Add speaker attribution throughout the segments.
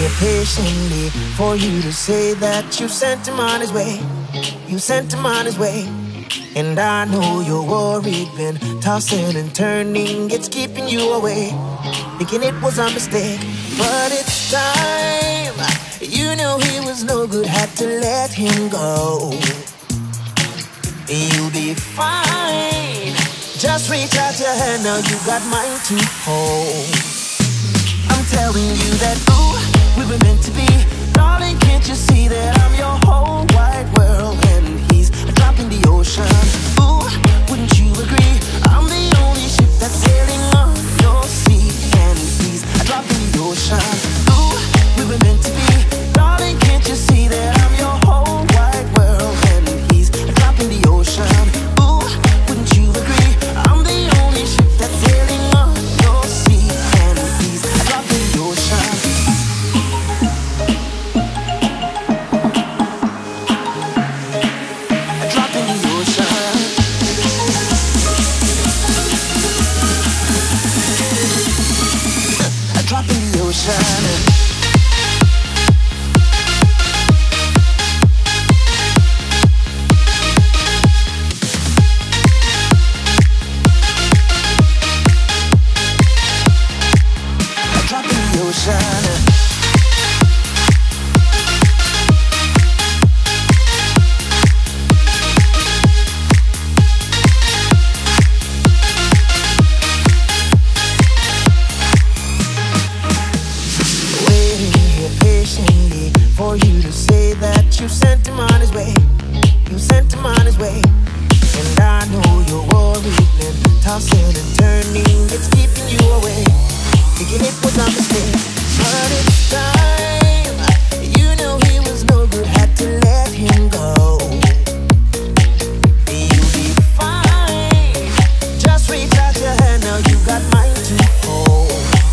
Speaker 1: here patiently for you to say that you sent him on his way. You sent him on his way. And I know you're worried, been tossing and turning, it's keeping you away, thinking it was a mistake. But it's time. You knew he was no good, had to let him go. You'll be fine. Just reach out your hand, now you got mine to hold. I'm telling you that, ooh, we were meant to be. Darling, can't you see that I'm your whole wide world? And he's a drop in the ocean. Ooh, wouldn't you agree? I'm the only ship that's sailing on your sea. And he's a drop in the ocean. Ooh, we were meant to be. Darling, can't you see that I'm your whole wide world? And he's a drop in the ocean. Ooh, wouldn't you agree? I'm the only ship that's sailing on your sea. And he's a drop in the ocean. A drop in the ocean. A drop in the ocean. For you to say that you sent him on his way. You sent him on his way. And I know you're worried, been tossing and turning, it's keeping you away, thinking it was a mistake. But it's time. You knew he was no good, had to let him go. You'll be fine. Just reach out your hand, now you got mine to hold.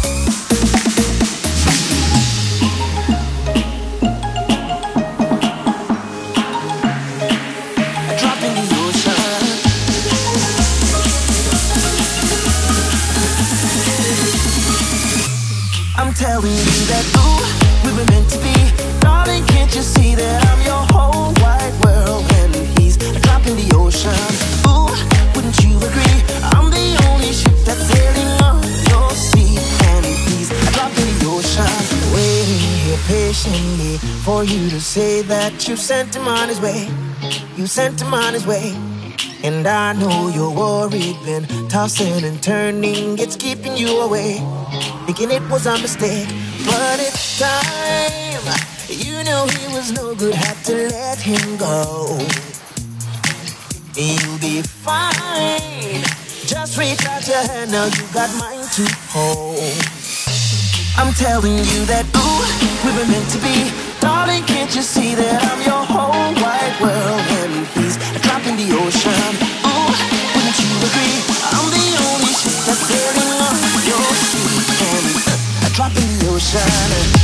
Speaker 1: I'm telling you that, ooh, we were meant to be. Darling, can't you see that I'm your whole wide world? And he's a drop in the ocean. Ooh, wouldn't you agree? I'm the only ship that's sailing on your sea. And he's a drop in the ocean. Waiting here patiently for you to say that you sent him on his way. You sent him on his way. And I know you're worried, been tossing and turning, it's keeping you away, thinking it was a mistake. But it's time. You knew he was no good, had to let him go. You'll be fine. Just reach out your hand, now you got mine to hold. I'm telling you that, ooh, we were meant to be. Darling, can't you see that I'm your whole wide world? And he's a drop in the ocean. Ooh, wouldn't you agree? I'm the only ship that's sailing on your sea. And a drop in the ocean.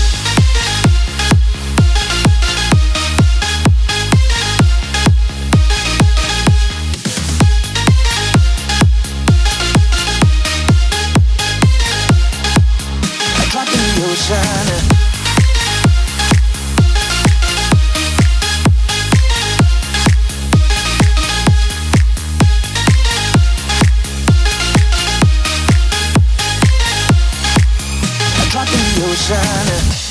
Speaker 1: Drop in the ocean.